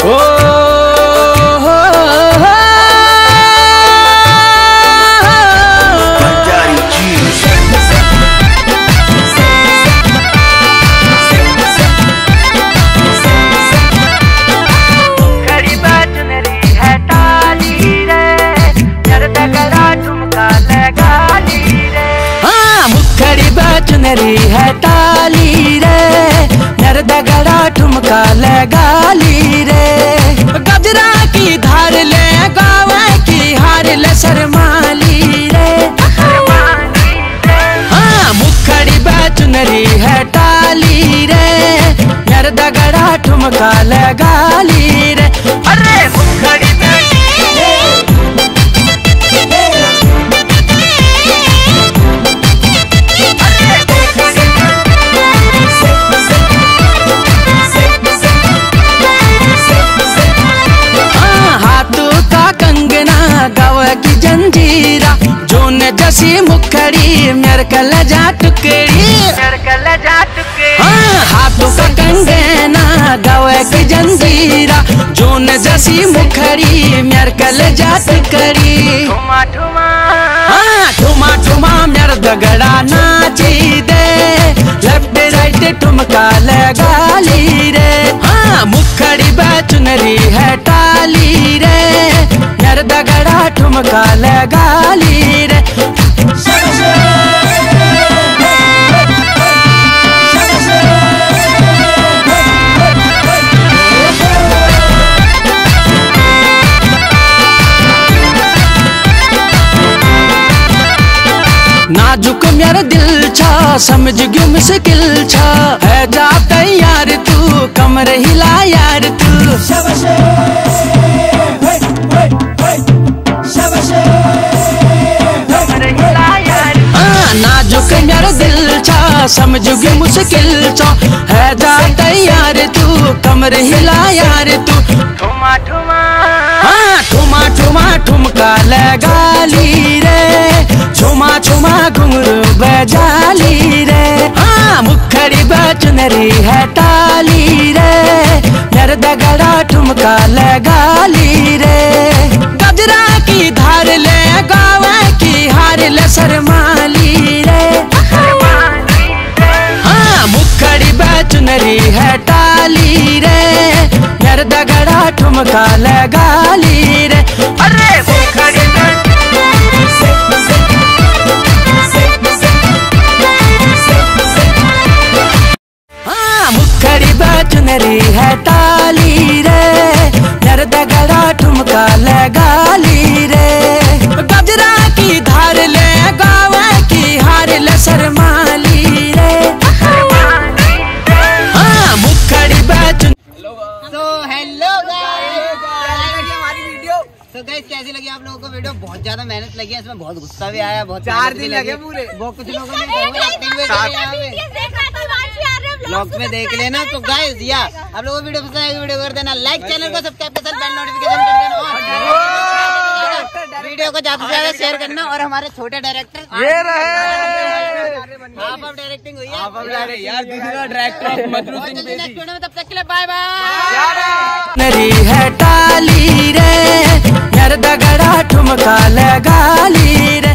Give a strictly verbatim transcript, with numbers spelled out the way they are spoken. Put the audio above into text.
ओ हो हो बंजारी चीज खड़ी बात नरी है टाली रे जर तगड़ा ठुमका लगा ली रे। हाँ मुखड़ी बचनरी है टाली रे नर दगड़ा ठुमका लगा ली रे। गजरा की धार ले गावे की हार ले शर्माली रे। हाँ मुखड़ी बचनरी है टाली रे नर दगड़ा ठुमका लगा ली रे। अरे मुखड़ी की जंजीरा जोन जसी मुखड़ी मेरे कल जा टुकड़ी हाँ हाथों का कंगना गवे की जंजीरा जोन जसी मुखड़ी मेरे कल जा टुकड़ी। हाँ ठुमा ठुमा मेरे दगड़ा नाची दे लेफ्ट राइट ठुमका लगा ली रे। हाँ मुखड़ी बचनरी है टाली रे नर दगड़ा ठुमका लगा ली रे। नाजुक मेरा दिल छा समझ गयो मुश्किल छा है जा तैयार तू कमर हिला यार तू। हाँ नाजुक मेरा दिल छा समझ गयो मुश्किल छा है जा तैयार तू कमर हिला यार तू। ठुमा ठुमा हाँ ठुमा ठुमा ठुमका लगा ली रे छुमा छुमा घुंघरू बजा ली रे। हाँ मुखड़ी बचनरी है टाली रे नर दगड़ा ठुमका लगा ली रे। गजरा की धार ले गावे की हार ले शर्माली रे। हाँ मुखड़ी बचनरी है टाली रे नर दगड़ा ठुमका लगा ली रे। अरे मुखड़ी मुखड़ी बचनरी है टाली रे नर दगड़ा ठुमका लगा ली रे। गजरा की धार ले गावे की हार ले शर्माली रे। हाँ मुखड़ी बचन तो हेलो गाइस हमारी वीडियो तो गाइस कैसी लगी आप लोगों को वीडियो। बहुत ज्यादा मेहनत लगी है इसमें बहुत गुस्सा भी आया बहुत चार दिन लगे पूरे वो कुछ लोगों ने ब्लॉग में देख लेना। तो गाइस या आप लोगों को वीडियो पसंद आएगी वीडियो कर देना लाइक चैनल को सब्सक्राइब के साथ बेल नोटिफिकेशन कर देना और वीडियो को ज्यादा से ज्यादा शेयर करना। और हमारे छोटे डायरेक्टर ये रहे हाफ ऑफ डायरेक्टिंग हुई है यार दूसरा director Madhur Singh next video में तब तक के लिए बाय बाय। नरी है टाली रे नर दगड़ा ठुमका लगा ली रे।